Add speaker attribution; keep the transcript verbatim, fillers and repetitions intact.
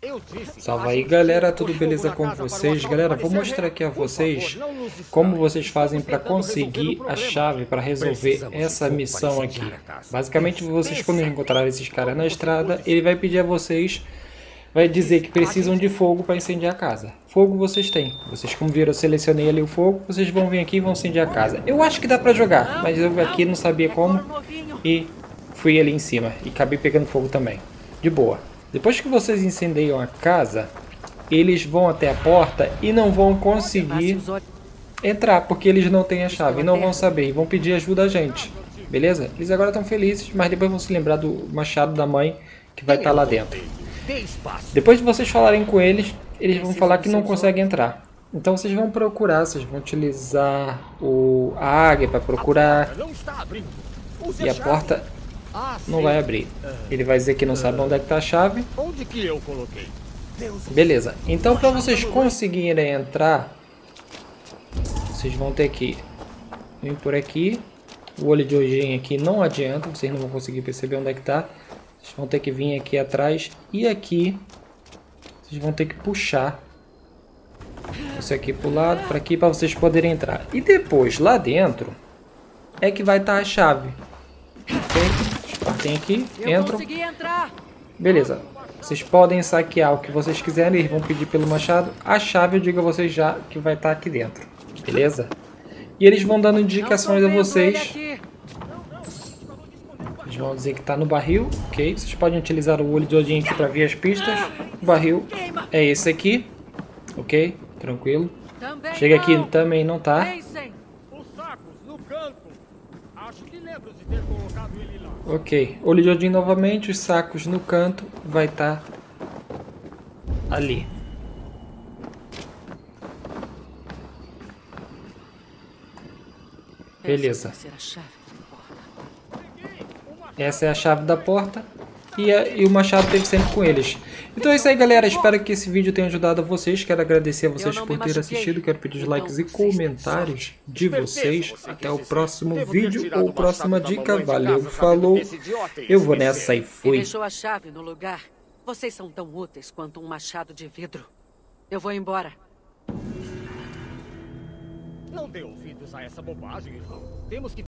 Speaker 1: Salve aí, galera, tudo beleza com vocês? Galera, vou mostrar aqui a vocês como vocês fazem para conseguir a chave para resolver essa missão aqui. Basicamente, vocês quando encontrarem esses caras na estrada, ele vai pedir a vocês, vai dizer que precisam de fogo para incendiar a casa. Fogo vocês têm. Vocês, como viram, eu selecionei ali o fogo, vocês vão vir aqui e vão incendiar a casa. Eu acho que dá para jogar, mas eu aqui não sabia como e fui ali em cima e acabei pegando fogo também. De boa. Depois que vocês incendeiam a casa, eles vão até a porta e não vão conseguir entrar, porque eles não têm a chave, e não vão saber, e vão pedir ajuda a gente, beleza? Eles agora estão felizes, mas depois vão se lembrar do machado da mãe que vai estar lá dentro. Depois de vocês falarem com eles, eles vão falar que não conseguem entrar. Então vocês vão procurar, vocês vão utilizar o, a águia para procurar, e a porta não vai abrir. Ele vai dizer que não sabe onde é que está a chave.
Speaker 2: Onde que eu coloquei?
Speaker 1: Beleza. Então, para vocês conseguirem entrar, vocês vão ter que vir por aqui. O olho de origem aqui não adianta, vocês não vão conseguir perceber onde é que está. Vocês vão ter que vir aqui atrás e aqui vocês vão ter que puxar isso aqui para o lado, para aqui, para vocês poderem entrar. E depois, lá dentro, é que vai estar a chave. Ok? Tem aqui, entram. Beleza. Vocês podem saquear o que vocês quiserem. Eles vão pedir pelo machado. A chave eu digo a vocês já que vai estar aqui dentro. Beleza? E eles vão dando indicações a vocês. Eles vão dizer que está no barril. Ok. Vocês podem utilizar o olho de Odin aqui para ver as pistas. O barril é esse aqui. Ok. Tranquilo. Chega aqui, também não tá. Ok, olho de Odin novamente, os sacos no canto, vai estar ali. Beleza. Essa é a chave da porta e, a, e o machado teve sempre com eles. Então é isso aí, galera, espero que esse vídeo tenha ajudado a vocês. Quero agradecer a vocês por terem assistido. Quero pedir os likes e comentários de vocês. Até o próximo vídeo ou próxima dica. Valeu, falou. Eu vou nessa e fui.
Speaker 3: Deixou a chave no lugar. Vocês são tão úteis quanto um machado de vidro. Eu vou embora.
Speaker 2: Não dê ouvidos a essa bobagem, irmão. Temos que